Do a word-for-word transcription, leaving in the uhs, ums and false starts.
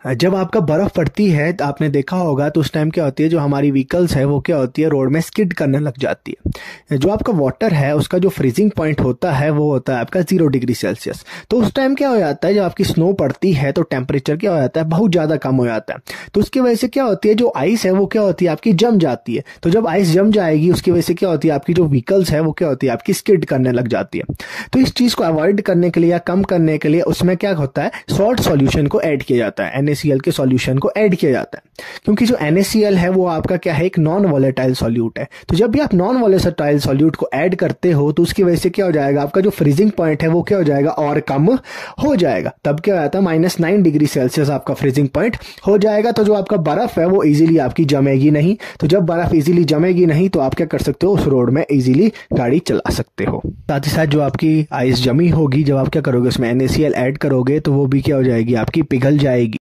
जब आपका बर्फ पड़ती है तो आपने देखा होगा तो उस टाइम क्या होती है, जो हमारी व्हीकल्स है वो क्या होती है, रोड में स्किड करने लग जाती है। जो आपका वाटर है उसका जो फ्रीजिंग पॉइंट होता है वो होता है आपका जीरो डिग्री सेल्सियस। तो उस टाइम क्या हो जाता है, जब आपकी स्नो पड़ती है तो टेम्परेचर क्या हो जाता है, बहुत ज्यादा कम हो जाता है। तो उसकी वजह से क्या होती है, जो आइस है वो क्या होती है आपकी जम जाती है। तो जब आइस जम जाएगी उसकी वजह से क्या होती है, आपकी जो व्हीकल्स है वो क्या होती है, आपकी स्किड करने लग जाती है। तो इस चीज को अवॉइड करने के लिए या कम करने के लिए उसमें क्या होता है, सॉल्ट सॉल्यूशन को ऐड किया जाता है, एनएसीएल के सॉल्यूशन को ऐड किया जाता है। क्योंकि जो एनएसीएल है वो आपका क्या है, एक नॉन वॉलेटाइल सॉल्यूट है। तो जब भी आप नॉन वॉलेटाइल सॉल्यूट को ऐड करते हो तो उसकी वजह से क्या हो जाएगा, आपका जो फ्रीजिंग पॉइंट है वो क्या हो जाएगा, और कम हो जाएगा। तब क्या हो जाता है, माइनस नाइन डिग्री सेल्सियस आपका फ्रीजिंग पॉइंट हो जाएगा। तो जो आपका बर्फ है वो इजीली आपकी जमेगी नहीं। तो जब बर्फ इजीली जमेगी नहीं तो आप क्या कर सकते हो, उस रोड में इजीली गाड़ी चला सकते हो। साथ ही साथ जो आपकी आइस जमी होगी, जब आप क्या करोगे उसमें एनएसीएल ऐड करोगे तो वो भी क्या हो जाएगी, आपकी पिघल जाएगी।